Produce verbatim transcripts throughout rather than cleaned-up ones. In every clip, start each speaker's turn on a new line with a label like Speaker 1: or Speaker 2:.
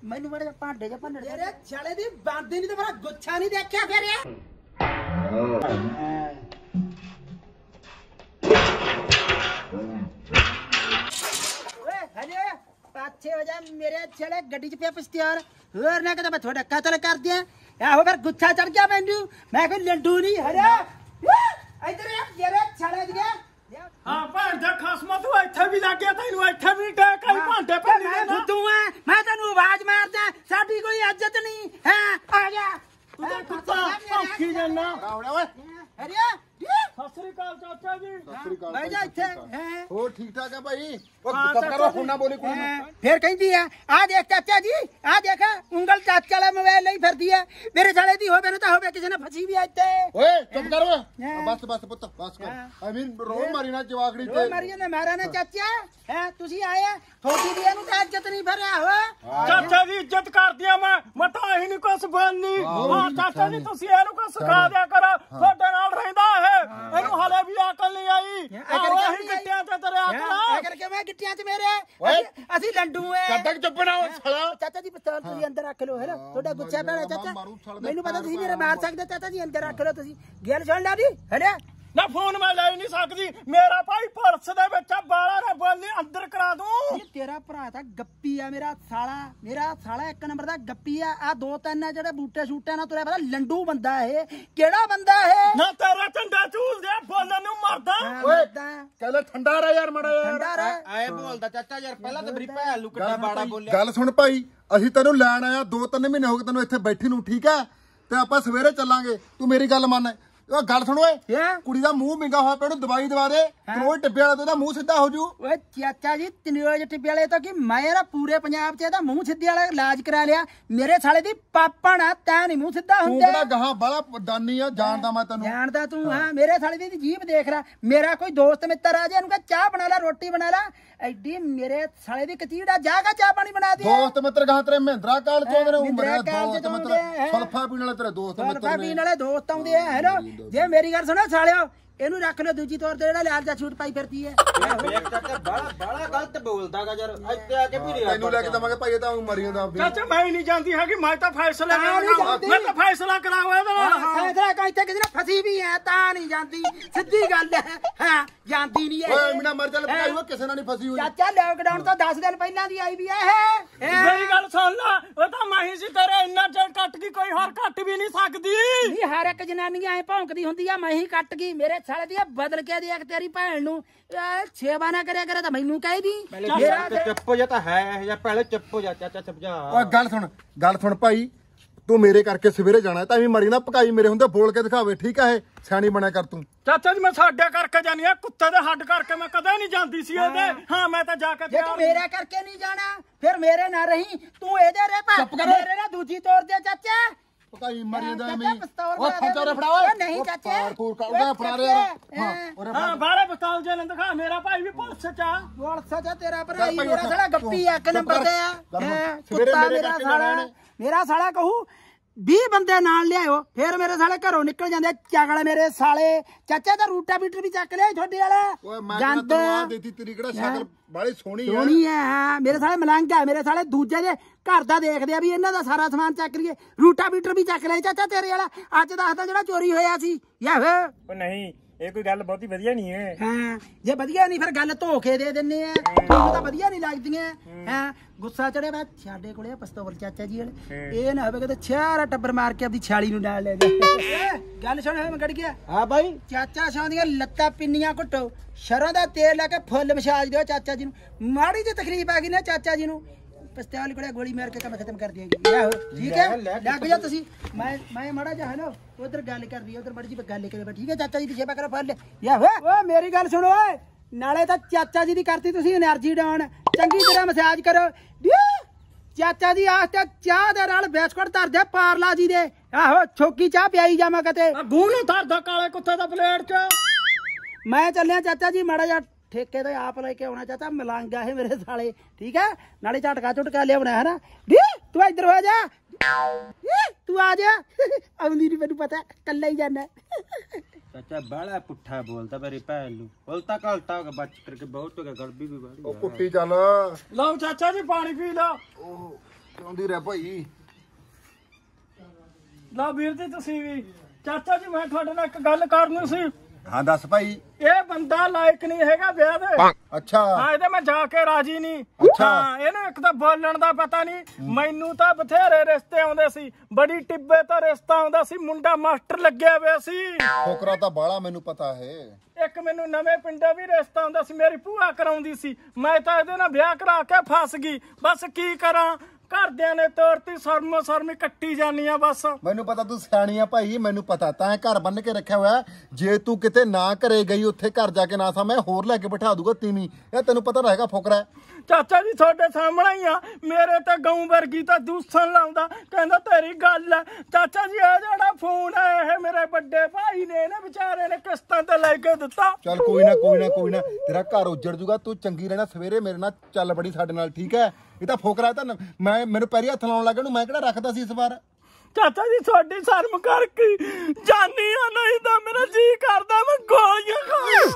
Speaker 1: मैनू बड़े भांडे च भन्न दे छले दी बांदी नहीं तो मेरा गुच्छा नहीं देखा फिर पाँच छे बजे मेरे छले गड्डी च पे पस्तियार होर ना कदे मैं थोड़ा कतल कर दिया आहो फिर गुच्छा चढ़ गया मैनू मैं कोई लंडू नहीं हरे इधर मेरे छले दिए
Speaker 2: हाँ भैन दे खसमा तू इत्थे भी लग गया तैनू इत्थे भी टे कई भांडे भन्नी देना
Speaker 1: तू है मैं तेनू आवाज मारदा साडी कोई इज्जत नहीं है आ जा
Speaker 2: तू तो कुत्ता भौंकी जाना
Speaker 3: ओए
Speaker 1: अरे
Speaker 2: सत श्री अकाल चाचा जी
Speaker 1: मैं जा इत्थे हैं
Speaker 3: हो ठीक ठाक है भाई ओ चुप करो हुन ना बोली कुड़ी
Speaker 1: फिर कहंदी है आ देख चाचा जी आ देख उंगल चाचा वाला मोबाइल नहीं फिरदी है मेरे साले दी होवे ना तो होवे किसी ने फसी भी इत्थे
Speaker 3: ओए चुप कर ओए बस बस पुੱਤ बस कर आई मीन रोल मारी ना जवागड़ी ते
Speaker 1: रोल मारी ने मारा ने चाचा है तुसी आए थोड़ी दी एनु तो इज्जत नहीं भरया हो
Speaker 2: चाचा जी इज्जत कर दिया मैं मता ही नहीं कुछ बननी हां चाचा जी तुसी एनु को सिखा दिया करो ਤੁਹਾਡੇ ਨਾਲ ਰਹਿੰਦਾ ਹੈ ਇਹਨੂੰ ਹਲੇ ਵੀ ਅਕਲ ਨਹੀਂ ਆਈ ਆਹੀ ਗਿੱਟਿਆਂ ਤੇ ਤੇਰੇ ਅਕਲ ਆ
Speaker 1: ਕਰਕੇ ਮੈਂ ਗਿੱਟਿਆਂ ਤੇ ਮੇਰੇ ਅਸੀਂ ਲੰਡੂ ਐ
Speaker 3: ਕੱਟਕ ਚੁੱਪ ਨਾ ਹੋ ਸਾਲਾ
Speaker 1: ਚਾਚਾ ਜੀ ਪਿਸਤੌਲ ਤੁਸੀਂ ਅੰਦਰ ਰੱਖ ਲਓ ਹੈ ਨਾ ਤੁਹਾਡਾ ਗੁੱਛਾ ਪੈਣਾ ਚਾਚਾ ਮੈਨੂੰ ਪਤਾ ਤੁਸੀਂ ਮੇਰੇ ਮਾਰ ਸਕਦੇ ਚਾਚਾ ਜੀ ਅੰਦਰ ਰੱਖ ਲਓ ਤੁਸੀਂ ਗੱਲ ਸੁਣ ਲਾ ਦੀ ਹੈ ਨਾ
Speaker 2: ਨਾ ਫੋਨ ਮੈਂ ਲੈ ਨਹੀਂ ਸਕਦੀ ਮੇਰਾ ਭਾਈ ਪਰਸ ਦੇ ਵਿੱਚ ਬਾਲਾ ਨਾ ਬੋਲੀ ਅੰਦਰ ਕਰਾ ਦੂੰ
Speaker 1: ਇਹ ਤੇਰਾ ਭਰਾ ਤਾਂ ਗੱਪੀ ਆ ਮੇਰਾ ਸਾਲਾ ਮੇਰਾ ਸਾਲਾ ਇੱਕ ਨੰਬਰ ਦਾ ਗੱਪੀ ਆ ਆ ਦੋ ਤਿੰਨ ਜਿਹੜੇ ਬੂਟੇ ਸ਼ੂਟੇ ਨਾਲ ਤੁਰਿਆ ਪਤਾ ਲੰਡੂ ਬੰਦਾ ਇਹ ਕਿਹੜਾ ਬੰਦਾ ਇਹ
Speaker 2: ਨਾ ਤੇਰਾ ਝੰਡਾ ਝੂਲਦੇ ਬੋਲਣ ਨੂੰ ਮਰਦਾ
Speaker 3: ਓਏ ਕਹਿੰਦਾ ਠੰਡਾ ਰਹਿ ਯਾਰ ਮੜਾ ਯਾਰ
Speaker 1: ਠੰਡਾ ਰਹਿ
Speaker 4: ਆਏ ਬੋਲਦਾ ਚਾਚਾ ਯਾਰ ਪਹਿਲਾਂ ਤਾਂ ਮੇਰੀ ਭੈਣ ਨੂੰ ਕਿੱਡਾ ਬਾੜਾ ਬੋਲਿਆ
Speaker 3: ਗੱਲ ਸੁਣ ਭਾਈ ਅਸੀਂ ਤੈਨੂੰ ਲੈਣ ਆਇਆ ਦੋ ਤਿੰਨ ਮਹੀਨੇ ਹੋ ਗਏ ਤੈਨੂੰ ਇੱਥੇ ਬੈਠੀ ਨੂੰ ਠੀਕ ਹੈ ਤੇ ਆਪਾਂ ਸਵੇਰੇ ਚੱਲਾਂਗੇ ਤੂੰ ਮੇਰੀ ਗੱਲ ਮੰਨ ਉਹ ਗੱਲ ਸੁਣ ਓਏ ਕੁੜੀ ਦਾ ਮੂੰਹ ਮਿੰਗਾ ਹੋਇਆ ਪਿਆ ਉਹਨੂੰ ਦਵਾਈ ਦਵਾ ਦੇ ਤਨੋਜ ਟਿੱਬੇ ਵਾਲਾ ਤੇ ਉਹਦਾ ਮੂੰਹ ਸਿੱਧਾ ਹੋ ਜੂ
Speaker 1: ਓਏ ਚਾਚਾ ਜੀ ਤਨੋਜ ਟਿੱਬੇ ਵਾਲੇ ਤਾਂ ਕਿ ਮੈਂ ਨਾ ਪੂਰੇ ਪੰਜਾਬ 'ਚ ਇਹਦਾ ਮੂੰਹ ਸਿੱਧੇ ਵਾਲਾ ਇਲਾਜ ਕਰਾ ਲਿਆ ਮੇਰੇ ਸਾਲੇ ਦੀ ਪਾਪਣ ਆ ਤੈਂ ਨਹੀਂ ਮੂੰਹ ਸਿੱਧਾ
Speaker 3: ਤੂੰ
Speaker 1: ਹੁੰਦਾ
Speaker 3: ਕਿਹੜਾ ਗਾਹਾਂ ਬਾਲਾ ਦਾਨੀ ਆ ਜਾਣਦਾ ਮੈਂ ਤੈਨੂੰ
Speaker 1: ਜਾਣਦਾ ਤੂੰ ਹਾਂ ਮੇਰੇ ਸਾਲੇ ਦੀ ਜੀਭ ਦੇਖ ਲੈ ਮੇਰਾ ਕੋਈ ਦੋਸਤ ਮਿੱਤਰ ਆ ਜਾ ਇਹਨੂੰ ਕਹ ਚਾਹ ਬਣਾ ਲੈ ਰੋਟੀ ਬਣਾ ਲੈ ਐਡੀ ਮੇਰੇ ਸਾਲੇ ਦੀ ਕਚੀੜਾ ਜਾਗਾ ਚਾਹ ਪਾਣੀ ਬਣਾ ਦੇ
Speaker 3: ਦੋਸਤ ਮਿੱਤਰ ਗਾਹਾਂ ਤੇਰੇ ਮਹਿੰਦਰਾ ਕਾਲ ਚੋਂ ਨੇ ਮੇਰੇ ਦੋਸਤ ਮਿੱਤਰ ਸਲਫਾ ਪੀਣ ਵਾਲੇ ਤੇਰੇ ਦੋਸਤ ਮਿੱਤਰ
Speaker 1: ਸਲਫਾ ਪੀਣ ਵਾਲੇ ਦੋਸਤ ਆਉਂਦੇ ਆ ਹੈਲੋ ਜੇ ਮੇਰੀ ਗੱਲ ਸੁਣੋ ਸਾਲਿਓ ਇਹਨੂੰ ਰੱਖ ਲਓ ਦੂਜੀ ਤੌਰ ਤੇ ਜਿਹੜਾ ਲਾਲ ਦਾ ਛੂਟ ਪਾਈ ਫਿਰਦੀ ਹੈ
Speaker 4: ਵੇਖ ਚਾਚਾ ਬੜਾ ਬੜਾ ਗਲਤ ਬੋਲਦਾਗਾ ਯਾਰ ਇੱਥੇ ਆ ਕੇ ਵੀ ਨਹੀਂ
Speaker 3: ਤੈਨੂੰ ਲੈ ਕੇ ਦਵਾਂਗੇ ਭਾਈ ਤਾਂ ਮਰੀ ਜਾਂਦਾ
Speaker 2: ਚਾਚਾ ਮੈਂ ਨਹੀਂ ਜਾਂਦੀ ਹੈਗੀ ਮੈਂ ਤਾਂ ਫੈਸਲਾ ਕਰਾਂਗਾ ਮੈਂ ਤਾਂ ਫੈਸਲਾ ਕਰਾਂਗਾ ਇਹਦੇ ਨਾਲ
Speaker 1: ਫੈਸਲਾ ਕੋਈ ਤੇ ਕਿਸੇ ਨੇ ਫਸੀ ਵੀ ਹੈ ਤਾਂ ਨਹੀਂ ਜਾਂਦੀ ਸਿੱਧੀ ਗੱਲ ਹੈ ਹਾਂ ਜਾਂਦੀ ਨਹੀਂ ਹੈ
Speaker 3: ਓਏ ਮਿੰਨਾ ਮਰ ਚੱਲ ਪਕਾਈ ਉਹ ਕਿਸੇ ਨਾਲ ਨਹੀਂ ਫਸੀ ਹੋਈ
Speaker 1: ਚਾਚਾ ਲੋਕਡਾਊਨ ਤੋਂ ਦਸ ਦਿਨ ਪਹਿਲਾਂ ਦੀ ਆਈ ਵੀ ਹੈ ਇਹ
Speaker 2: ਮੇਰੀ ਗੱਲ ਸੁਣ ਲੈ ਉਹ ਤਾਂ ਮਾਹੀ ਸੀ ਤੇਰੇ ਇੰਨਾ ਚਿਰ ਕੱਟ ਗਈ ਕੋਈ ਹੋਰ ਕੱਟ ਵੀ ਨਹੀਂ ਸਕਦੀ
Speaker 1: ਨਹੀਂ ਹਰ ਇੱਕ ਜਨਾਨੀ ਐ ਭੌਂਕਦੀ ਹੁੰਦੀ ਆ ਮੈਂ ਹੀ ਕੱਟ ਗਈ ਮੇਰੇ ਸਾਲੇ ਦੀ ਬਦਲ ਕੇ ਦੇਖ ਤੇਰੀ ਭੈਣ ਨੂੰ ਛੇਵਾ ਨਾ ਕਰਿਆ ਕਰੇ ਤਾਂ ਮੈਨੂੰ ਕਹਿ ਦੀ
Speaker 4: ਮੇਰਾ ਚੁੱਪ ਹੋ ਜਾ ਤਾਂ ਹੈ ਜਾਂ ਪਹਿਲੇ ਚੁੱਪ ਹੋ ਜਾ ਚਾਚਾ ਸਮਝਾ
Speaker 3: ਓਏ ਗੱਲ ਸੁਣ ਗੱਲ ਸੁਣ ਭਾਈ ਤੂੰ ਮੇਰੇ ਕਰਕੇ ਸਵੇਰੇ ਜਾਣਾ ਤਾਂ ਵੀ ਮਰੀ ਨਾ ਪਕਾਈ ਮੇਰੇ ਹੁੰਦੇ ਬੋਲ ਕੇ ਦਿਖਾਵੇ ਠੀਕ ਆ ਇਹ ਸਿਆਣੀ ਬਣਿਆ ਕਰ ਤੂੰ
Speaker 2: ਚਾਚਾ ਜੀ ਮੈਂ ਸਾਡੇ ਕਰਕੇ ਜਾਨੀ ਆ ਕੁੱਤੇ ਦੇ ਹੱਡ ਕਰਕੇ ਮੈਂ ਕਦੇ ਨਹੀਂ ਜਾਂਦੀ ਸੀ ਉਹਦੇ ਹਾਂ ਮੈਂ ਤਾਂ ਜਾ ਕੇ
Speaker 1: ਜੇ ਤੂੰ ਮੇਰੇ ਕਰਕੇ ਨਹੀਂ ਜਾਣਾ ਫਿਰ ਮੇਰੇ ਨਾਲ ਰਹੀ ਤੂੰ ਇਹਦੇ ਰਹਿ ਪਾ ਮੇਰੇ ਨਾਲ ਦੂਜੀ ਤੋਰ ਦੇ ਚਾਚਾ
Speaker 3: ਪਕਾਈ ਮਰੀ ਜਾਂਦਾ
Speaker 1: ਚਾਚਾ
Speaker 3: ਮੈਂ
Speaker 1: ਪਿਸਤੌਲ
Speaker 3: ਓ ਖੰਜਰ ਫੜਾ ਓਏ
Speaker 1: ਨਹੀਂ ਚਾਚਾ
Speaker 3: ਪਾਰ ਪੂਰ ਕਰਦਾ ਫੜਾ ਰਿਹਾ ਹਾਂ ਓਰੇ
Speaker 2: ਹਾਂ ਬਾਲੇ ਪਿਸਤੌਲ ਜੇ ਦਿਖਾ ਮੇਰਾ ਭਾਈ ਵੀ ਪੁਲਿਸ ਚ ਆ
Speaker 1: ਪੁਲਿਸ ਚ ਤੇਰਾ ਭਰਾਈ ਮੇਰਾ ਸਾਲਾ ਗੱਪੀ ਇੱਕ ਨੰਬਰ ਤੇ ਆ
Speaker 3: ਸਵੇਰੇ
Speaker 1: ਕੁੱਤਾ
Speaker 3: ਮੇਰੇ
Speaker 1: ਮੇਰਾ
Speaker 3: ਕਰਕੇ
Speaker 1: ਸਾਲਾ
Speaker 3: ਜਾਣਾ
Speaker 1: ਮੇਰਾ ਸਾਲਾ ਕਹੂ ਵੀਹ ਬੰਦੇ ਨਾਲ ਲਿਆਓ ਫਿਰ ਮੇਰੇ ਸਾਲੇ ਘਰੋਂ ਨਿਕਲ ਜਾਂਦੇ ਚਗਲ ਮੇਰੇ ਸਾਲੇ ਚਾਚਾ ਦਾ ਰੂਟਾ ਬੀਟਰ ਵੀ ਚੱਕ ਲਿਆ ਤੁਹਾਡੇ ਵਾਲਾ
Speaker 3: ਓਏ ਮੈਂ ਤੈਨੂੰ ਆ ਦੇਤੀ ਤੇਰੀ ਕਿਹੜਾ ਸ਼ਕਲ ਬਾਲੀ ਸੋਹਣੀ ਆ
Speaker 1: ਸੋਹਣੀ ਹੈ ਹਾਂ ਮੇਰੇ ਸਾਲੇ ਮਲੰਗ ਆ ਮੇਰੇ ਸਾਲੇ ਦੂਜੇ ਦੇ ਘਰ ਦਾ ਦੇਖਦੇ ਆ ਵੀ ਇਹਨਾਂ ਦਾ ਸਾਰਾ ਸਮਾਨ ਚੱਕ ਲਈਏ ਰੂਟਾ ਬੀਟਰ ਵੀ ਚੱਕ ਲਿਆ ਚਾਚਾ ਤੇਰੇ ਵਾਲਾ ਅੱਜ ਦੱਸਦਾ ਜਿਹੜਾ ਚੋਰੀ ਹੋਇਆ ਸੀ ਯਾਹ
Speaker 2: ਉਹ ਨਹੀਂ ਇਹ ਕੋਈ ਗੱਲ ਬਹੁਤੀ ਵਧੀਆ ਨਹੀਂ ਹੈ
Speaker 1: ਹਾਂ ਜੇ ਵਧੀਆ ਨਹੀਂ ਫਿਰ ਗੱਲ ਧੋਖੇ ਦੇ ਦਿੰਨੇ ਆ ਤੁਹਾਨੂੰ ਤਾਂ ਵਧੀਆ ਨਹੀਂ ਲੱਗਦੀਆਂ ਹਾਂ ਗੁੱਸਾ ਚੜਿਆ ਮੈਂ ਸਾਡੇ ਕੋਲੇ ਪਿਸਤੌਲ ਚਾਚਾ ਜੀ ਵਾਲੇ ਇਹ ਨਾ ਹੋਵੇ ਕਿ ਛਾਰਾ ਟੱਬਰ ਮਾਰ ਕੇ ਆਪਦੀ ਛਾਲੀ ਨੂੰ ਨਾਲ ਲੈ ਜਾ ਗੱਲ ਸੁਣ ਮੈਂ ਗੜ ਗਿਆ
Speaker 4: ਹਾਂ ਬਾਈ
Speaker 1: ਚਾਚਾ ਸ਼ਾਂ ਦੀਆਂ ਲੱਤਾਂ ਪਿੰਨੀਆਂ ਘੁੱਟੋ ਸ਼ਰਾਂ ਦਾ ਤੇਲ ਲਾ ਕੇ ਫੁੱਲ ਮਸਾਜ ਦਿਓ ਚਾਚਾ ਜੀ ਨੂੰ ਮਾੜੀ ਜਿਹੀ ਤਕਲੀਫ ਆ ਗਈ ਨਾ ਚਾਚਾ ਜੀ ਨੂੰ ਪਿਸਤੌਲ ਕੋਲੇ ਗੋਲੀ ਮਾਰ ਕੇ ਕੰਮ ਖਤਮ ਕਰ ਦਿਆਂਗੇ ਆਹੋ ਠੀਕ ਹੈ ਲੱਗ ਜਾ ਤੁਸੀਂ ਮੈਂ ਮੈਂ ਮਾੜਾ ਜਿਹਾ ਨਾ ਉਧਰ ਗੱਲ ਕਰਦੀ ਉਧਰ ਮੜੀ ਜੀ ਗੱਲ ਕਰੇ ਠੀਕ ਹੈ ਚਾਚਾ ਜੀ ਦੀ ਸੇਵਾ ਕਰੋ ਫੜ ਲੈ ਯਾ ਓਏ ਮੇਰੀ ਗੱਲ ਸੁਣੋ ਓਏ ਨਾਲੇ ਤਾਂ ਚਾਚਾ ਜੀ ਦੀ ਕਰਤੀ ਤੁਸੀਂ એનર્ਜੀ ਡਾਊਨ ਚੰਗੀ ਤਰ੍ਹਾਂ ਮਸਾਜ ਕਰੋ ਚਾਚਾ ਜੀ ਆਸਤੇ ਚਾਹ ਦੇ ਨਾਲ ਬਿਸਕੁਟ ਧਰ ਦੇ ਪਾਰਲਾ ਜੀ ਦੇ ਆਹੋ ਛੋਕੀ ਚਾਹ ਪਿਆਈ ਜਾਵਾਂ ਕਿਤੇ
Speaker 2: ਬੂਹੇ ਧਰਦਾ ਕਾਲੇ ਕੁੱਤੇ ਦਾ ਪਲੇਟ ਚ
Speaker 1: ਮੈਂ ਚੱਲਿਆ ਚਾਚਾ ਜੀ ਮਾੜਾ ਜਿਹਾ ਠੇਕੇ ਤੇ ਆਪ ਲੈ ਕੇ ਆਉਣਾ ਚਾਚਾ ਮਲੰਗ ਆ ਇਹ ਮੇਰੇ ਸਾਲੇ ਠੀਕ ਹੈ ਨਾਲੇ ਝਟਕਾ ਝਟਕਾ ਲਿਆਉਣਾ ਹੈ ਨਾ ਤੂੰ ਇੱਧਰ ਹੋ ਜਾ ਤੂੰ ਆ ਜਾ ਆਉਂਦੀ ਨਹੀਂ ਮੈਨੂੰ ਪਤਾ ਕੱਲਾ ਹੀ ਜਾਣਾ
Speaker 4: चाचा बड़ा पुट्ठा बोलता मेरी भैन नू उल्टा कल्टा हो गया बच करके बहुत हो गया गड़बी भी बड़ी
Speaker 3: ਉਹ ਕੁੱਟੀ ਚੱਲ
Speaker 2: ਲਓ ਚਾਚਾ ਜੀ ਪਾਣੀ ਪੀ ਲਓ
Speaker 3: ਆਉਂਦੀ ਰਹਿ ਭਾਈ।
Speaker 2: ਲਾ ਵੀਰ ਜੀ ਤੁਸੀਂ ਵੀ। ਚਾਚਾ ਜੀ ਮੈਂ ਤੁਹਾਡੇ ਨਾਲ ਇੱਕ ਗੱਲ ਕਰਨੀ ਸੀ।
Speaker 3: ਹਾਂ ਦੱਸ ਭਾਈ।
Speaker 2: ਇਹ ਬੰਦਾ ਲਾਇਕ ਨਹੀਂ ਹੈਗਾ ਵਿਆਹ ਦੇ।
Speaker 3: ਅੱਛਾ
Speaker 2: ਹਾਂ ਇਹਦੇ ਮੈਂ ਜਾ ਕੇ ਰਾਜੀ ਨਹੀਂ।
Speaker 3: ਅੱਛਾ।
Speaker 2: ਹਾਂ ਇਹਨੂੰ ਇੱਕ ਤਾਂ ਬੋਲਣ ਦਾ ਪਤਾ ਨਹੀਂ। ਮੈਨੂੰ ਤਾਂ ਬਥੇਰੇ ਰਿਸ਼ਤੇ ਆਉਂਦੇ ਸੀ, ਬੜੀ ਟਿੱਬੇ ਤੋਂ ਰਿਸ਼ਤਾ ਆਉਂਦਾ ਸੀ, ਮੁੰਡਾ ਮਾਸਟਰ ਲੱਗਿਆ ਹੋਇਆ ਸੀ।
Speaker 3: ਫੋਕਰਾ ਤਾਂ ਬਾਲਾ ਮੈਨੂੰ ਪਤਾ ਹੈ।
Speaker 2: ਇੱਕ ਮੈਨੂੰ ਨਵੇਂ ਪਿੰਡੋਂ ਵੀ ਰਿਸ਼ਤਾ ਆਉਂਦਾ ਸੀ, ਮੇਰੀ ਭੂਆ ਕਰਾਉਂਦੀ ਸੀ। ਮੈਂ ਤਾਂ ਇਹਦੇ ਨਾਲ ਵਿਆਹ ਕਰਾ ਕੇ ਫਸ ਗਈ। ਬਸ ਕੀ ਕਰਾਂ, ਘਰਦਿਆਂ ਨੇ ਤੋਰਤੀ, ਸ਼ਰਮੋ ਸ਼ਰਮੀ ਕੱਟੀ ਜਾਨੀ ਆ ਬਸ।
Speaker 3: ਮੈਨੂੰ ਪਤਾ ਤੂੰ ਸਿਆਣੀ ਆ ਭਾਈ, ਮੈਨੂੰ ਪਤਾ ਤਾਂ ਘਰ ਬੰਨ ਕੇ ਰੱਖਿਆ ਹੋਇਆ। ਜੇ ਤੂੰ ਕਿਤੇ ਨਾ ਘਰੇ ਗਈ, ਉੱਥੇ ਘਰ ਜਾ ਕੇ ਨਾ ਸਾ ਮੈਂ ਹੋਰ ਲੈ ਕੇ ਬਿਠਾ ਦੂਗਾ ਤੀਵੀਂ। ਇਹ ਤੈਨੂੰ ਪਤਾ ਰਹੇਗਾ ਫੋਕਰਾ।
Speaker 2: ਚਾਚਾ ਜੀ ਤੁਹਾਡੇ ਸਾਹਮਣੇ ਹੀ ਆ, ਮੇਰੇ ਤੇ ਗਊ ਵਰਗੀ ਤਾਂ ਦੂਸਣ ਲਾਉਂਦਾ, ਕਹਿੰਦਾ ਤੇਰੀ ਗੱਲ ਹੈ। ਚਾਚਾ ਜੀ ਇਹ ਜਿਹੜਾ ਫੋਨ ਹੈ ਇਹ ਮੇਰੇ ਵੱਡੇ ਭਾਈ ਨੇ ਨਾ ਵਿਚਾਰੇ ਨੇ ਕਿਸ਼ਤਾਂ ਤੇ ਲੈ ਕੇ ਦਿੱਤਾ।
Speaker 3: ਚੱਲ ਕੋਈ ਨਾ ਕੋਈ ਨਾ ਕੋਈ ਨਾ, ਤੇਰਾ ਘਰ ਉੱਜੜ ਜੂਗਾ। ਤੂੰ ਚੰਗੀ ਰਹਿਣਾ, ਸਵੇਰੇ ਮੇਰੇ ਨਾਲ ਚੱਲ ਬੜੀ ਸਾਡੇ ਨਾਲ, ਠੀਕ ਹੈ। ਇਹ ਤਾਂ ਫੋਕਰਾ ਤਾਂ ਮੈਂ ਮੈਨੂੰ ਪੈਰੀ ਹੱਥ ਲਾਉਣ ਲੱਗਾ ਨੂੰ ਮੈਂ ਕਿਹੜਾ ਰੱਖਦਾ ਸੀ ਇਸ ਵਾਰ।
Speaker 2: ਚਾਚਾ ਜੀ ਤੁਹਾਡੀ ਸ਼ਰਮ ਕਰਕੇ ਜਾਨੀ ਆ, ਨਹੀਂ ਤਾਂ ਮੇਰਾ ਜੀ ਕਰਦਾ ਮੈਂ ਗੋਲੀਆਂ ਖਾਵਾਂ।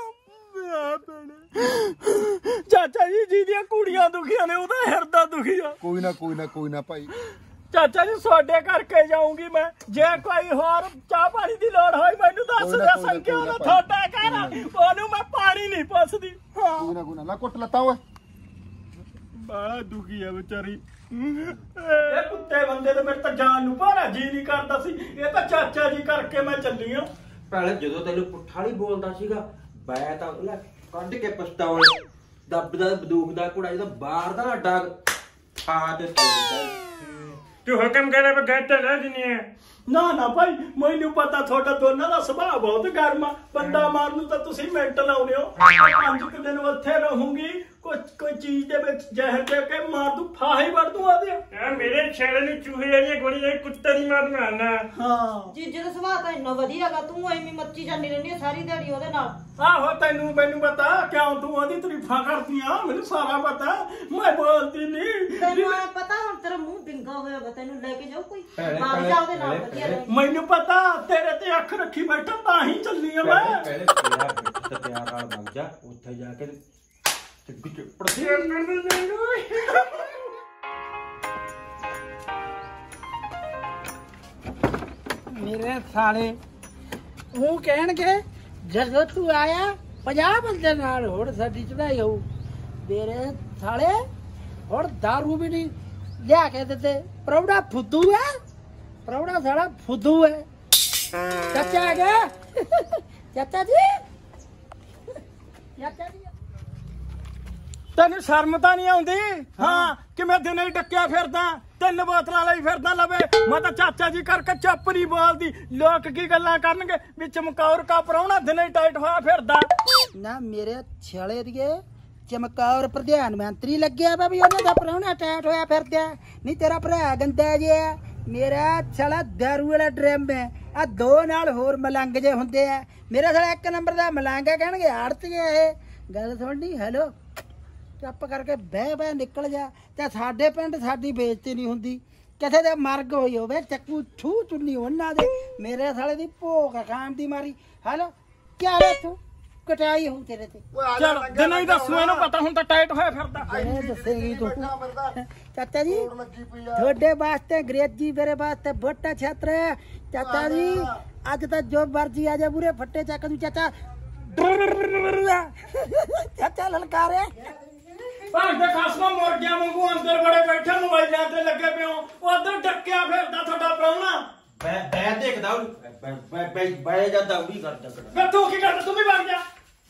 Speaker 2: ਚਾਚਾ ਜੀ ਜਿਹਦੀਆਂ ਕੁੜੀਆਂ ਦੁਖੀਆਂ ਨੇ ਉਹਦਾ ਹਿਰਦਾ ਦੁਖੀ ਆ।
Speaker 3: ਕੋਈ ਨਾ ਕੋਈ ਨਾ ਕੋਈ ਨਾ ਭਾਈ।
Speaker 2: ਚਾਚਾ ਜੀ ਤੁਹਾਡੇ ਕਰਕੇ ਜਾਊਂਗੀ ਮੈਂ। ਜੇ ਕੋਈ ਹੋਰ ਚਾਹ ਪਾਣੀ ਦੀ ਲੋੜ ਹੋਈ ਮੈਨੂੰ ਦੱਸ ਦੇ। ਸੰਕਿਆ ਦਾ ਤੁਹਾਡਾ ਘਰ, ਉਹਨੂੰ ਮੈਂ ਪਾਣੀ ਨਹੀਂ ਪੁੱਛਦੀ।
Speaker 3: ਕੋਈ ਨਾ ਕੋਈ ਨਾ, ਲਾ ਕੁੱਟ ਲੱਤਾਂ ਓਏ।
Speaker 2: ਬਾਲਾ ਦੁਖੀ ਆ ਵਿਚਾਰੀ। ਇਹ ਕੁੱਤੇ ਬੰਦੇ ਤੇ ਮੇਰੇ ਤਾਂ ਜਾਨ ਨੂੰ ਭਾਰਾ ਜੀ ਨਹੀਂ ਕਰਦਾ ਸੀ। ਇਹ ਤਾਂ ਚਾਚਾ ਜੀ ਕਰਕੇ ਮੈਂ ਚੱਲੀ ਆ।
Speaker 4: ਪਹਿਲੇ ਜਦੋਂ ਤੈਨੂੰ ਪੁੱਠਾ ਨਹੀਂ ਬੋਲਦਾ ਸੀਗਾ, ਮੈਂ ਤਾਂ ਲੈ ਕੱਢ ਕੇ ਪਿਸਤੌਲ ਦੱਬਦਾ ਬੰਦੂਕ ਦਾ ਘੋੜਾ ਜਦੋਂ ਬਾਹਰ ਦਾ ਨਾ ਡਾਗ ਖਾ ਤੇ
Speaker 2: ਤੂੰ ਹੁਕਮ ਕਰੇ ਮੈਂ ਗੱਟ ਨਾ ਦਿੰਨੀ ਹੈ। ਨਾ ਨਾ ਭਾਈ ਮੈਨੂੰ ਪਤਾ ਤੁਹਾਡਾ ਦੋਨਾਂ ਦਾ ਸੁਭਾਅ ਬਹੁਤ ਗਰਮ ਆ। ਬੰਦਾ ਮਾਰਨ ਨੂੰ ਤਾਂ ਤੁਸੀਂ ਮਿੰਟ ਲਾਉਨੇ ਹੋ। ਪੰਜ ਕੁ ਦਿਨ ਉੱਥੇ ਰਹੂੰਗੀ, ਕੋਈ ਕੋਈ ਚੀਜ਼ ਦੇ ਵਿੱਚ ਜ਼ਹਿਰ ਦੇ ਕੇ ਮਾਰ ਦੂ, ਫਾਹੀ ਵੜ ਦੂ ਆਦੇ। ਮੇਰੇ ਛੇੜੇ ਨੂੰ ਚੂਹੇ ਵਾਲੀਆਂ ਗੋਲੀਆਂ ਕੁੱਤੇ ਨਹੀਂ ਮਾਰਨਾ ਨਾ। ਹਾਂ
Speaker 5: ਜੀਜੇ ਦਾ ਸੁਭਾਅ ਤਾਂ ਇੰਨਾ ਵਧੀਆ ਹੈਗਾ, ਤੂੰ ਐਵੇਂ ਮੱਚੀ ਜਾਂਦੀ ਰਹਿੰਦੀ ਹੈ ਸਾਰੀ ਦਿਹਾੜੀ ਉਹਦੇ ਨਾਲ।
Speaker 2: ਆਹੋ ਤੈਨੂੰ ਮੈਨੂੰ ਪਤਾ ਕਿਉਂ ਤੂੰ ਉਹਦੀ ਤਾਰੀਫਾਂ ਕਰਦੀ ਆ, ਮੈਨੂੰ ਸਾਰਾ ਪਤਾ। ਮੈਂ ਬੋਲਦੀ ਨਹੀਂ।
Speaker 5: ਤੈਨੂੰ ਐ ਪਤਾ ਹੁਣ ਤੇਰਾ ਮੂੰਹ ਬਿੰਗਾ ਹੋਇਆ ਵਾ, ਤੈਨੂੰ ਲੈ ਕੇ ਜਾਓ ਕੋਈ ਮਾਰ ਜਾ ਉਹਦੇ ਨਾਲ ਵਧੀਆ ਰਹੇ।
Speaker 2: ਮੈਨੂੰ ਪਤਾ ਤੇਰੇ ਤੇ ਅੱਖ ਰੱਖੀ ਬੈਠਾ ਤਾਂ ਹੀ ਚੱਲੀ ਆ ਮੈਂ।
Speaker 4: ਪਹਿਲੇ ਤੇਰਾ ਤੇ ਪਿਆਰ ਨਾਲ ਬਣ ਜਾ, ਉੱਥੇ ਜਾ ਕੇ
Speaker 1: ਮੇਰੇ ਸਾਲੇ ਉਹ ਕਹਿਣਗੇ ਜਦੋਂ ਤੂੰ ਆਇਆ ਪੰਜਾਹ ਬੰਦੇ ਨਾਲ ਹੋਰ ਸਾਡੀ ਚੜਾਈ ਹੋਊ। ਮੇਰੇ ਸਾਲੇ ਹੁਣ ਦਾਰੂ ਵੀ ਨਹੀਂ ਲਿਆ ਕੇ ਦਿੱਤੇ। ਪ੍ਰੌੜਾ ਫੁੱਦੂ ਹੈ, ਪ੍ਰੌੜਾ ਸਾਲਾ ਫੁੱਦੂ ਹੈ। ਚਾਚਾ ਆ ਗਿਆ। ਚਾਚਾ ਜੀ, ਚਾਚਾ ਜੀ
Speaker 2: ਤੈਨੂੰ ਸ਼ਰਮ ਤਾਂ ਨਹੀਂ ਆਉਂਦੀ? ਹਾਂ ਕਿਵੇਂ ਦਿਨੇ ਹੀ ਡੱਕਿਆ ਫਿਰਦਾ, ਤਿੰਨ ਬੋਤਲਾਂ ਲਈ ਫਿਰਦਾ ਲਵੇ। ਮੈਂ ਤਾਂ ਚਾਚਾ ਜੀ ਕਰਕੇ ਚੁੱਪ ਨਹੀਂ ਬੋਲਦੀ। ਲੋਕ ਕੀ ਗੱਲਾਂ ਕਰਨਗੇ ਵੀ ਚਮਕੌਰ ਕਾ ਪ੍ਰਾਹੁਣਾ ਦਿਨੇ ਹੀ ਟਾਈਟ ਹੋਇਆ ਫਿਰਦਾ।
Speaker 1: ਨਾ ਮੇਰੇ ਛਲੇ ਦੀਏ ਚਮਕੌਰ ਪ੍ਰਧਾਨ ਮੰਤਰੀ ਲੱਗਿਆ ਵਾ ਵੀ ਉਹਨਾਂ ਦਾ ਪ੍ਰਾਹੁਣਾ ਟਾਈਟ ਹੋਇਆ ਫਿਰਦਾ। ਨਹੀਂ ਤੇਰਾ ਭਰਾ ਗੰਦਾ ਜਿਹਾ, ਮੇਰਾ ਛਲਾ ਦਾਰੂ ਵਾਲਾ ਡਰਮ ਹੈ। ਆ ਦੋ ਨਾਲ ਹੋਰ ਮਲੰਗ ਜੇ ਹੁੰਦੇ ਆ। ਮੇਰਾ ਸਾਲਾ ਇੱਕ ਨੰਬਰ ਦਾ ਮਲੰਗ ਹੈ, ਕਹਿਣਗੇ ਆੜਤੀਏ ਇਹ ਗੱਲ ਸੁਣਨੀ। ਹੈਲੋ ਚੁੱਪ ਕਰਕੇ ਬਹਿ ਬਹਿ ਨਿਕਲ ਜਾ। ਤੇ ਸਾਡੇ ਪਿੰਡ ਸਾਡੀ ਬੇਇੱਜ਼ਤੀ ਨਹੀਂ ਹੁੰਦੀ। ਕਿਸੇ ਦੇ ਮਰਗ ਹੋਈ ਹੋਵੇ ਚੱਕੂ ਛੂ ਚੁੰਨੀ ਉਹਨਾਂ ਦੇ, ਮੇਰੇ ਸਾਲੇ ਦੀ ਭੋਗ ਖਾਣ ਦੀ ਮਾਰੀ। ਹੈਲੋ ਕਿਆ ਰੇ ਤੂੰ ਕਟਾਈ ਹੋਊ ਤੇਰੇ ਤੇ।
Speaker 2: ਚਲ ਦਿਨੇ ਹੀ ਦੱਸੂ, ਇਹਨੂੰ ਪਤਾ ਹੁਣ ਤਾਂ ਟਾਈਟ ਹੋਇਆ ਫਿਰਦਾ।
Speaker 1: ਇਹ ਦੱਸੇਗੀ ਤੂੰ। ਚਾਚਾ ਜੀ ਤੁਹਾਡੇ ਵਾਸਤੇ ਅੰਗਰੇਜ਼ੀ, ਮੇਰੇ ਵਾਸਤੇ ਬੋਟਾ ਛਾਤਰ। ਚਾਚਾ ਜੀ ਅੱਜ ਤਾਂ ਜੋ ਮਰਜੀ ਆ ਜਾ ਪੂਰੇ ਫੱਟੇ ਚੱਕ ਦੂ। ਚਾਚਾ ਚਾਚਾ ਲਲਕਾਰੇ
Speaker 2: ਭਾਂਡੇ ਖਾਸਮਾ ਮੁਰਗਿਆਂ ਵਾਂਗੂ ਅੰਦਰ ਬੜੇ ਬੈਠੇ ਮੋਬਾਈਲਾਂ ਤੇ ਲੱਗੇ ਪਿਓ। ਉਧਰ ਡੱਕਿਆ ਫਿਰਦਾ ਤੁਹਾਡਾ ਪ੍ਰਾਹੁਣਾ।
Speaker 4: ਬੈ ਬੈ ਦੇਖਦਾ ਬੈ ਬੈ ਬੈ ਜਾਂਦਾ ਉਹ ਵੀ ਕਰਦਾ।
Speaker 2: ਫਿਰ ਤੂੰ ਕੀ ਕਰਦਾ? ਤੂੰ ਵੀ ਵਗ ਜਾ।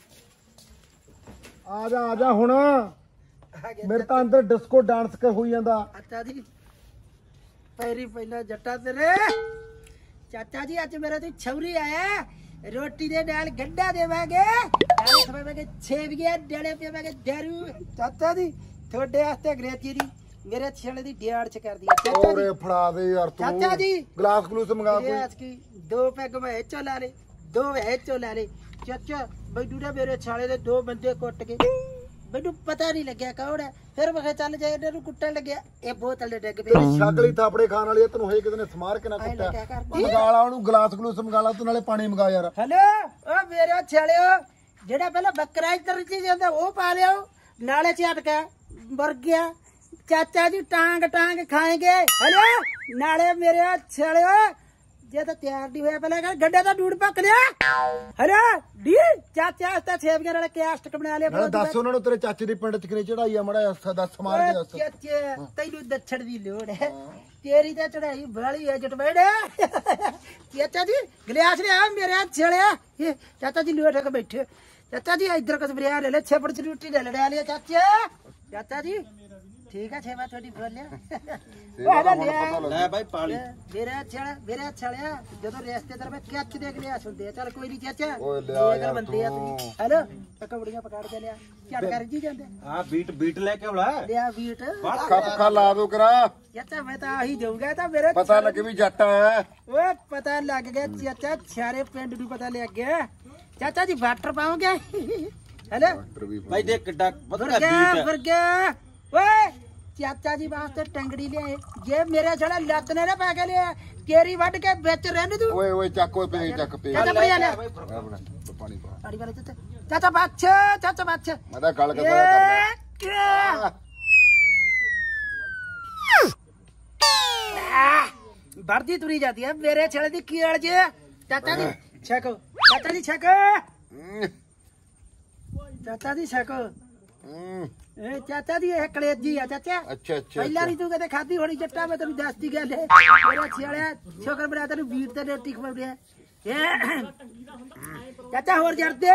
Speaker 3: ਆ ਜਾ ਆ ਜਾ ਹੁਣ, ਮੇਰੇ ਤਾਂ ਅੰਦਰ ਡਿਸਕੋ ਡਾਂਸ ਕਰ ਹੋਈ ਜਾਂਦਾ।
Speaker 1: ਚਾਚਾ ਜੀ ਪੈਰੀ ਪਹਿਲਾਂ ਜੱਟਾ ਤੇਰੇ। ਚਾਚਾ ਜੀ ਅੱਜ ਮੇਰਾ ਤੇ ਛੌਰੀ ਆਇਆ, ਰੋਟੀ ਦੇ ਨਾਲ ਗੰਡਾ ਦੇਵਾਂਗੇ, ਨਾਲੇ ਖਵਾਵਾਂਗੇ ਛੇਵੀਆਂ, ਡਲੇ ਪੀਵਾਂਗੇ ਦਾਰੂ। ਚਾਚਾ ਜੀ ਤੁਹਾਡੇ ਵਾਸਤੇ ਅੰਗਰੇਜ਼ੀ ਦੀ ਮੇਰੇ ਛੇਲੇ ਦੀ ਡਿਆੜ ਚ ਕਰਦੀ ਹੈ। ਚਾਚਾ
Speaker 3: ਓਰੇ ਫੜਾ ਦੇ ਯਾਰ ਤੂੰ।
Speaker 1: ਚਾਚਾ ਜੀ
Speaker 3: ਗਲਾਸ ਗਲੂਸ ਮੰਗਾ ਕੋਈ।
Speaker 1: ਇਹ ਕੀ ਦੋ ਪੈਗ ਮੈਂ ਚੋ ਲਾ ਲੇ, ਦੋ ਇਹ ਚੋ ਲਾ ਲੇ। ਚਾਚਾ ਬੈਠੂ ਨਾ ਮੇਰੇ ਛਾਲੇ ਦੇ ਦੋ ਬੰਦੇ ਕੁੱਟ ਕੇ, ਮੈਨੂੰ ਪਤਾ ਨਹੀਂ ਲੱਗਿਆ ਕੌਣ ਹੈ। ਫਿਰ ਮੈਂ ਚੱਲ ਜਾ ਇਹਨਾਂ ਨੂੰ ਕੁੱਟਣ ਲੱਗਿਆ, ਇਹ ਬੋਤਲ ਦੇ ਡਿੱਗ ਪਈ।
Speaker 3: ਛਾਗਲੀ ਥਾਪੜੇ ਖਾਣ ਵਾਲੀ ਤੈਨੂੰ ਹੋਏ ਕਿਤੇ ਨੇ ਸਮਾਰ ਕੇ ਨਾ ਕੁੱਟਿਆ। ਮੰਗਾ ਲਾ ਉਹਨੂੰ ਗਲਾਸ ਗਲੂਸ ਮੰਗਾ ਲਾ, ਤੂੰ ਨਾਲੇ ਪਾਣੀ ਮੰਗਾ ਯਾਰ।
Speaker 1: ਹਲੋ ਓ ਮੇਰੇ ਛਾਲਿਓ, ਜਿਹੜਾ ਪਹਿਲਾਂ ਬੱਕਰਾ ਇੱਧਰ ਚ ਜਾਂਦਾ ਉਹ ਪਾ ਲਿਓ, ਨਾਲੇ ਝਟਕਾ ਮਰ ਗਿਆ। चाचा जी टांग टांग खाएंगे। हेलो नाले मेरे छेड़े जे तो तैयार नहीं होया पहले गड्ढे तो डूड पक लिया। हेलो डी चाचा अस्ता सेवियां नाले क्या अष्टक बना लिया।
Speaker 3: ਨਾਲੇ ਦੱਸ ਉਹਨਾਂ ਨੂੰ ਤੇਰੇ ਚਾਚੇ ਦੀ ਪਿੰਡ ਚ ਕਿਨੇ ਚੜਾਈ ਆ ਮੜਾ ਦੱਸ ਮਾਰ ਕੇ ਦੱਸ।
Speaker 1: ਚਾਚੇ ਤੈਨੂੰ ਦੱਛੜ ਦੀ ਲੋੜ ਹੈ तेरी तो चढ़ाई बड़ी है जटबेड़े। चाचा जी गिलास ले आओ मेरे हाथ छेड़िया। ये चाचा जी लोट के बैठे। चाचा जी इधर का बरिया ले ले छेपड़ से रोटी ले ले डालिए चाचा। चाचा जी ठीक है छेवा थोड़ी बोल ले
Speaker 4: ले भाई पाली
Speaker 1: मेरे छेड़ा मेरे छेड़िया जो तो रिश्तेदार में क्या अच्छी देख लिया सुन दे चल कोई नहीं चाचा
Speaker 3: ओए ले आ यार
Speaker 1: बनते हैं हेलो पकौड़ियां पकाड़ दे लिया क्या कर जी जाते
Speaker 4: हां बीट बीट लेके आउला
Speaker 1: ले आ बीट
Speaker 3: ਪੱਖਾ ਪੱਖਾ ਲਾ ਦੋ ਕਰਾ।
Speaker 1: चाचा मैं तो ही जाऊंगा तो मेरे
Speaker 3: ਪਤਾ ਲੱਗੇ ਵੀ ਜੱਟ ਹੈ।
Speaker 1: वो पता लग गया चाचा सारे पिंड नूं पता लग गया। चाचा जी वाटर पाओगे हेलो
Speaker 4: भाई देख किड्डा
Speaker 1: भर
Speaker 4: पता
Speaker 1: गया
Speaker 4: बीट
Speaker 1: भर गया। ओए चाचा जी वास्ते टंगड़ी ले ये मेरे छड़ा लत ने ना पा के ले केरी वड के बेच रहने तू।
Speaker 3: ਓਏ ਓਏ ਚੱਕ ਓਏ ਪੇ ਚੱਕ ਪੇ
Speaker 1: चाचा बढ़िया ले
Speaker 3: ਪਾਣੀ ਪਾ
Speaker 1: पानी वाले चाचा चाचा बाच्छे चाचा बाच्छे
Speaker 3: ਮੈਂ ਤਾਂ ਗੱਲ ਕਰਦਾ ਕਰਦਾ।
Speaker 1: बढ़ती तुरी जाती है मेरे छड़े दी कीड़ जे। चाचा जी छको चाचा जी छको चाचा जी छको ए चाचा जी ये कलेजी है चाचा।
Speaker 3: अच्छा अच्छा
Speaker 1: पहला नहीं तू कदे खादी होनी जट्टा में तेन दसती गल है मेरा छेड़ा छोकर बना तेन बीट ते रोटी खवाउड़े चाचा होर जरदे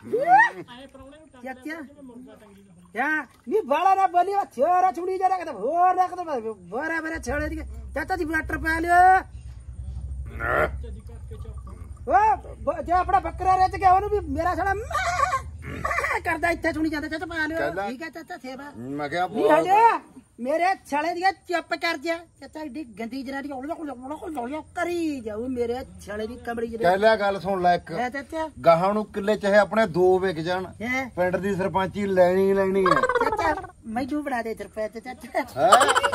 Speaker 1: चाचा या नी बाला ना बोली छोरा छुड़ी जरा कदे होर रख दे बोरा मेरे छेड़े दी चाचा जी वाटर पा लियो। ओ जो अपना बकरा रच गया ओनू भी मेरा छड़ा करदा इत्थे सुनी जांदा चाचा पा लियो। ठीक है चाचा सेवा
Speaker 3: ਮੈਂ ਕਿਹਾ
Speaker 1: नहीं हले मेरे छड़े दी चुप कर जा चाचा एडी गंदी जनानी ओले ओले ओले करी जाऊ मेरे छड़े दी कमड़ी
Speaker 3: ਕਹਿ
Speaker 1: जनानी
Speaker 3: ਲਿਆ ਗੱਲ ਸੁਣ ਲੈ ਇੱਕ
Speaker 1: है चाचा
Speaker 3: ਗਾਹਾਂ ਨੂੰ ਕਿੱਲੇ ਚਾਹੇ ਆਪਣੇ ਦੋ ਵਿਕ ਜਾਣ
Speaker 1: है
Speaker 3: ਪਿੰਡ ਦੀ ਸਰਪੰਚੀ ਲੈਣੀ ਹੀ ਲੈਣੀ ਹੈ।
Speaker 1: चाचा मैनू बना दे सरपंच चाचा
Speaker 3: ਹੈ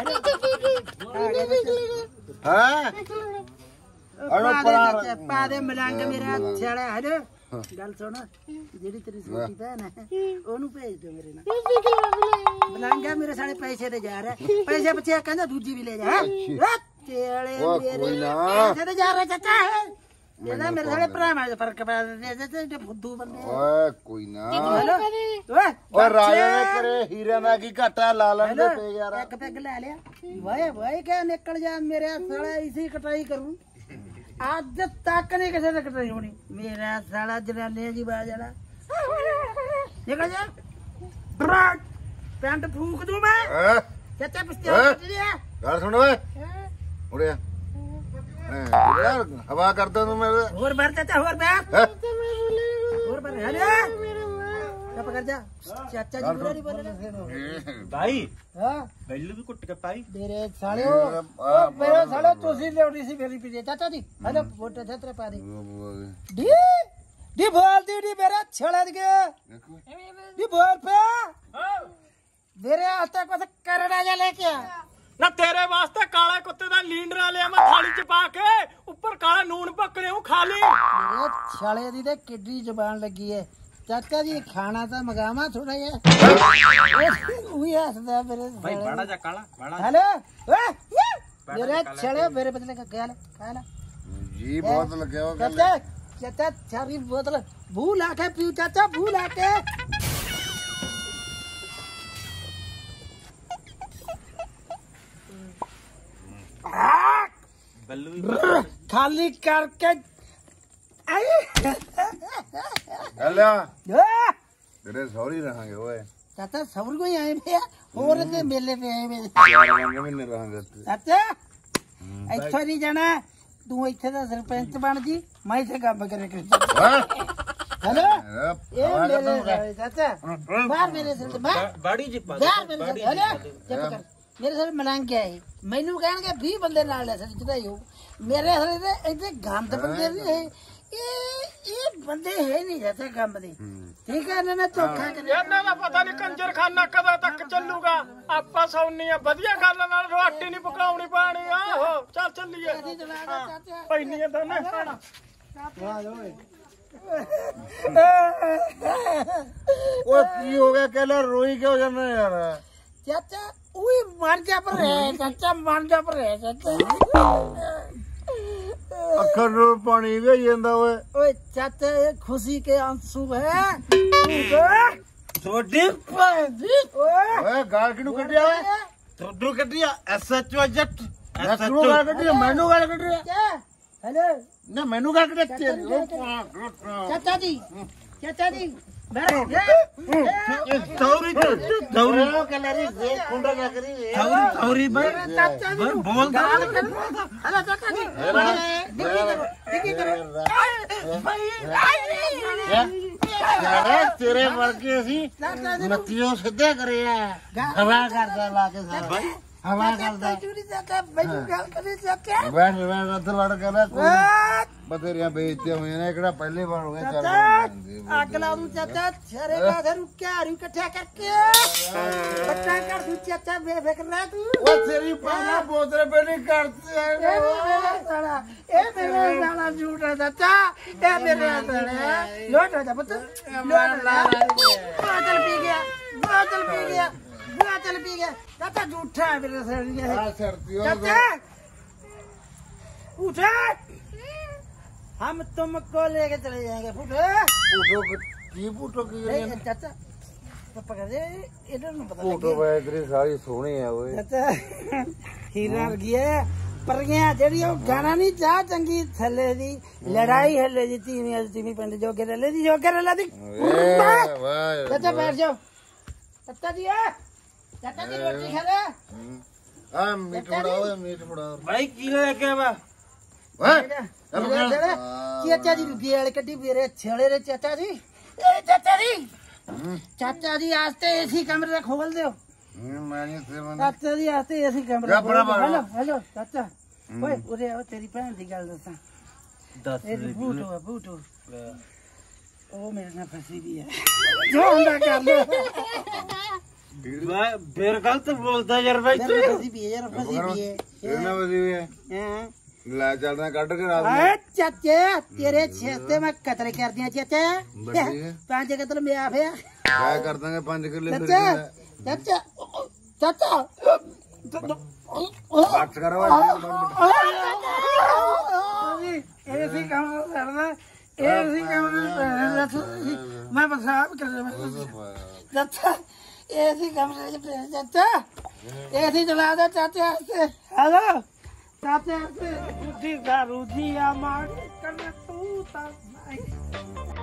Speaker 3: ਅੜੋ ਪਰਾਂ
Speaker 1: ਪਾ ਦੇ ਮਲੰਗ ਮੇਰਾ ਛੜਾ ਹਲੋ ਗੱਲ ਸੁਣ ਜਿਹੜੀ ਤੇਰੀ ਛੋਟੀ ਭੈਣ ਹੈ ਉਹਨੂੰ ਭੇਜ ਦਿਓ ਮੇਰੇ ਨਾਲ ਮਲੰਗਾ ਮੇਰੇ ਸਾਲੇ ਪੈਸੇ ਤੇ ਜਾ ਰਿਹਾ ਪੈਸੇ ਬੱਚੇ ਕਹਿੰਦਾ ਦੂਜੀ ਵੀ ਲੈ ਜਾ ਤੇਲੇ ਮੇਰੇ ਪੈਸੇ ਤੇ ਜਾ ਰਿਹਾ ਚਾਚਾ ਇਹਦਾ ਮੇਰੇ ਸਾਲੇ ਭਰਾਵਾਂ ਦਾ ਫਰਕ ਪਾ ਦੇ ਤੇ ਫੁੱਦੂ ਬੰਦੇ
Speaker 3: ਓਏ ਕੋਈ ਨਾ
Speaker 1: ਹਲੋ ਓਏ
Speaker 3: ਓਏ ਰਾਜਾ ਨੇ ਕਰੇ ਹੀਰਿਆਂ ਦਾ ਕੀ ਘਾਟਾ ਲਾ ਲੈਂਦੇ ਪਏ ਯਾਰ।
Speaker 1: ਇੱਕ ਪੈਗ ਲੈ ਲਿਆ ਵਾਏ ਵਾਏ ਕਿਆ ਨਿਕਲ ਜਾ ਮੇਰੇ ਸਾਲੇ ਇਸੇ ਕਟਾਈ ਕਰੂੰ ਅੱਜ ਤੱਕ ਨਹੀਂ ਕਿਸੇ ਨੇ ਕਟਾਈ ਹੋਣੀ ਮੇਰਾ ਸਾਲਾ ਜਨਾਨੇ ਜੀ ਬਾਜ ਵਾਲਾ ਨਿਕਲ ਜਾ ਬਰਾਕ ਪੈਂਟ ਫੂਕ ਦੂੰ ਮੈਂ
Speaker 3: ਹੈਂ?
Speaker 1: ਚਾਚਾ ਪਿਸਤੌਲ ਕੱਟ ਲਿਆ
Speaker 3: ਗੱਲ ਸੁਣ ਓਏ ਉੜਿਆ ਯਾਰ ਹਵਾ ਕਰਦਾ ਤੂੰ ਮੇਰੇ
Speaker 1: ਹੋਰ ਬਾਰ ਚਾਚਾ ਹੋਰ ਬਾਰ
Speaker 3: ਹੈਂ?
Speaker 1: ਹੋਰ ਬਾਰ ਹਲੇ ਚੁੱਪ ਕਰ ਜਾ ਚਾਚਾ ਜੀ ਬੁਰਾ ਨਹੀਂ ਬੋਲਣਾ
Speaker 4: भाई
Speaker 1: ਹਾਂ
Speaker 4: बैलू भी कुट के पाई
Speaker 1: ਮੇਰੇ ਸਾਲਿਓ ਉਹ ਮੇਰੇ ਸਾਲਿਓ ਤੁਸੀਂ ਲਿਆਉਣੀ ਸੀ ਮੇਰੀ ਪੀਜੇ ਚਾਚਾ ਜੀ ਹਲੋ ਫੋਟੋ ਛਤਰੇ ਪਾ ਦੇ ਡੀ ਡੀ ਬੋਲਦੀ ਡੀ ਮੇਰਾ ਛੜਾ ਦੇ ਡੀ ਬੋਲ ਪੇ ਮੇਰੇ ਹੱਥ ਕੁਝ ਕਰਨਾ ਜਾਂ ਲੈ ਕੇ ਆ
Speaker 2: ਨਾ ਤੇਰੇ ਵਾਸਤੇ ਕਾਲੇ ਕੁੱਤੇ ਦਾ ਲੀਂਡਰਾ ਲਿਆ ਮੈਂ ਥਾਲੀ ਚ ਪਾ ਕੇ ਉੱਪਰ ਕਾਲਾ ਨੂਣ ਪੱਕਣੇ ਉਹ ਖਾ ਲਈ
Speaker 1: ਮੇਰੇ ਛਾਲੇ ਦੀ ਤੇ ਕਿੱਡੀ ਜ਼ੁਬਾਨ ਲੱਗੀ ਹੈ ਚਾਚਾ ਜੀ ਖਾਣਾ ਤਾਂ ਮਗਾਵਾ ਥੋੜਾ ਜਿਹਾ ਉਹੀ ਹੱਸਦਾ ਮੇਰੇ
Speaker 4: भाई बड़ा जा काला बड़ा
Speaker 1: हेलो मेरे छड़े मेरे बदले का क्या खा ला
Speaker 3: ਜੀ ਬਹੁਤ ਲੱਗਿਆ ਉਹ
Speaker 1: चाचा चाचा सारी बोतल भू ला के पीऊ चाचा भू ला के
Speaker 4: बैलू भी
Speaker 1: खाली करके
Speaker 3: ਹਲਿਆ
Speaker 1: आ!
Speaker 3: ਤੇਰੇ ਸੌਰੀ ਰਹਾਂਗੇ ਓਏ
Speaker 1: चाचा सबर को ही आए पे और ते मेले पे आए पे
Speaker 3: ਯਾਰ ਵਾਂਗੇ ਮਹੀਨੇ ਰਹਾਂਗੇ ਇੱਥੇ।
Speaker 1: चाचा ਇੱਥੋਂ ਨਹੀਂ ਜਾਣਾ ਤੂੰ ਇੱਥੇ ਦਾ ਸਰਪੰਚ ਬਣ ਜੀ ਮੈਂ ਇੱਥੇ ਕੰਮ ਕਰੇ ਕਰ
Speaker 3: ਹੈਂ?
Speaker 1: हेलो
Speaker 3: ਹੈਂ?
Speaker 1: ये मेरे चाचा बाहर मेरे से बाहर
Speaker 4: बड़ी जी पा
Speaker 1: ਯਾਰ ਮੇਰੇ ਨਾਲ ਹੈਲੋ ਚੁੱਪ ਕਰ ਮੇਰੇ ਨਾਲ ਮਲੰਗ ਗਿਆ ਹੈ ਮੈਨੂੰ ਕਹਿਣਗੇ ਵੀਹ ਬੰਦੇ ਨਾਲ ਲੈ ਸੱਚ ਚੜਾਈ ਹੋ ਮੇਰੇ ਹਰੇ ਦੇ ਇੱਥੇ ਗੰਦ ਬੰਦੇ ਨਹੀਂ ਹੈ ਇਹ ਇਹ ਬੰਦੇ ਹੈ ਨਹੀਂ ਜੈਸੇ ਕੰਮ ਦੇ ਠੀਕ ਹੈ ਇਹਨਾਂ ਨੇ ਧੋਖਾ ਕਰਿਆ
Speaker 2: ਇਹਨਾਂ ਦਾ ਪਤਾ ਨਹੀਂ ਕੰਜਰਖਾਨਾ ਕਦੋਂ ਤੱਕ ਚੱਲੂਗਾ ਆਪਾਂ ਸੌਣੀ ਆ ਵਧੀਆ ਗੱਲ ਨਾਲ ਰੋਟੀ ਨਹੀਂ ਪਕਾਉਣੀ ਪਾਣੀ ਆਹੋ ਚੱਲ ਚੱਲੀਏ ਪੈਣੀਆਂ ਤਾਂ ਨਾ ਖਾਣਾ
Speaker 3: ਓਏ ਕੀ ਹੋ ਗਿਆ ਕਹਿਲਾ ਰੋਈ ਕਿਉਂ ਜਾਂਦਾ ਯਾਰ
Speaker 1: चाचा उई मर जा पर है चाचा मर जा पर है चाचा
Speaker 3: ਅੱਖਾਂ ਨੂੰ ਪਾਣੀ ਵੇ ਜਾਂਦਾ ਓਏ
Speaker 1: ओए चाचा ये खुशी के आंसू है
Speaker 2: ਤੁਹਾਡੀ ਭਾਂਦੀ
Speaker 3: ਓਏ ਗਾਲ ਕਿਨੂੰ ਕੱਢਿਆ ਓਏ
Speaker 2: ਤੁਹਾਨੂੰ ਕੱਢਿਆ ਐਸਐਚਓ ਜੱਟ
Speaker 3: ਕਿਨੂੰ ਗਾਲ ਕੱਢਿਆ ਮੈਨੂੰ ਗਾਲ ਕੱਢਿਆ
Speaker 1: क्या हेलो
Speaker 3: ਨਾ ਮੈਨੂੰ ਗਾਲ ਕੱਢਿਆ ਤੇਰੀ
Speaker 1: चाचा जी चाचा जी बैठो
Speaker 2: ਦੌਰੀ ਦੌਰੀ
Speaker 3: ਕਲਰੀ ਦੇ ਕੁੰਡਾ ਜਾ ਕਰੀ
Speaker 2: ਦੌਰੀ ਦੌਰੀ ਬਈ
Speaker 1: चाचा जी
Speaker 2: ਬੋਲਦਾ
Speaker 1: हेलो चाचा जी देखिए करो देखिए करो
Speaker 3: ਯਾਰ ਤੇਰੇ ਵਰਗੇ ਅਸੀਂ ਨੱਤੀਓ ਸਿੱਧੇ ਕਰੇ ਆ ਹਵਾ ਕਰਦਾ ਲਾ ਕੇ ਸਾਰਾ
Speaker 2: ਬਾਈ
Speaker 3: ਹਵਾ ਕਰਦਾ
Speaker 1: चूड़ी चाचा मैनू गल करे चाचा
Speaker 3: ਬੈਠ ਬੈਠ ਉੱਧਰ ਵੜ ਕੇ ਲੈ ਬਥੇਰੀਆਂ ਬੇਇੱਜ਼ਤੀਆਂ ਹੋਈਆਂ ਨੇ ਕਿਹੜਾ ਪਹਿਲੀ ਵਾਰ ਹੋ ਗਿਆ ਚੱਲ
Speaker 1: अग ला दूं चाचा छरे का घर क्यारू इकट्ठा करके बच्चा कर दूं चाचा बेफिक्र रह तू
Speaker 3: ਉਹ ਤੇਰੀ ਪਹਿਲਾਂ ਬੋਤਲ ਬੇੜੀ करते
Speaker 1: ए मेरा साला ए मेरा साला झूठा चाचा ए मेरा साला लोट हो जा पुत्र लोट ला बोतल पी गया बोतल पी गया बोतल पी गया चाचा झूठा है मेरा साला
Speaker 3: ਆ ਸਰਦੀਆਂ
Speaker 1: चाचा उठा हम तुमको लेके चले जाएंगे फुटे
Speaker 3: ਫੋਟੋ ਕੀ ਫੋਟੋ ਕੀ
Speaker 1: ए, चाचा तो पकड़ दे इधर नहीं पता
Speaker 3: ਫੋਟੋ ਵੇ ਤੇਰੀ ਸਾਰੀ ਸੋਹਣੀ ਆ ਓਏ
Speaker 1: चाचा हीरा गया पर गया जेडी ओ गाना नहीं जा चंगी थले दी लड़ाई हले दी तीन आज तीन पिंड जोगे ले दी जोगे ले दी
Speaker 3: ਵਾਹ ਵਾਹ
Speaker 1: चाचा बैठ जाओ चाचा जी है चाचा जी रोटी खा ले
Speaker 3: ਆ ਮੀਟ ਫੜਾ ਓਏ ਮੀਟ ਫੜਾ
Speaker 2: ਬਾਈ ਕੀ ਲੈ ਕੇ ਆਵਾ
Speaker 3: ਓਏ
Speaker 1: चाचा जी गेल कड्डी मेरे छेड़े रे चाचा जी ए चाचा जी चाचा जी आस्ते एसी कमरे खोल दो
Speaker 3: ਮੈਂ ਨਹੀਂ ਤੇ ਮੈਂ
Speaker 1: चाचा जी आस्ते एसी कमरे
Speaker 3: जा बड़ा बड़ा।
Speaker 1: हेलो हेलो चाचा ओए उरे आओ तेरी भैन दी गल दसा
Speaker 2: ਦੱਸ
Speaker 1: तेरी बूटो है बूटो ओ मेरे नाल फंसी भी है जो ਹੁੰਦਾ कर ले
Speaker 2: ਮੈਂ ਫੇਰ ਗਲਤ ਬੋਲਦਾ ਯਾਰ ਬਾਈ
Speaker 1: मेरे नाल फंसी भी है यार फंसी भी है
Speaker 3: ਇਹਨਾਂ ਵਜੀ ਹੈ
Speaker 1: हैं
Speaker 3: ਲੈ ਚੱਲਦਾ ਕੱਢ ਕੇ ਰਾਤ
Speaker 1: ए चाचे तेरे छेस्ते मैं कतरे कर दिया चाचा
Speaker 3: बड़ी है।
Speaker 1: पांच कतल में आ गया
Speaker 3: ਕਿਆ ਕਰ ਦਾਂਗੇ ਪੰਜ ਕਿੱਲੇ ਫਿਰ
Speaker 1: चाचा चाचा चाचा
Speaker 3: ਬਾਤ ਕਰੋ
Speaker 1: ऐसी काम करना ऐसी काम मैं पेशाब कर रहा चाचा ऐसी काम चाचा ऐसी चला दो चाचा हेलो चाचा से रुचि का रुचि या मार करना तू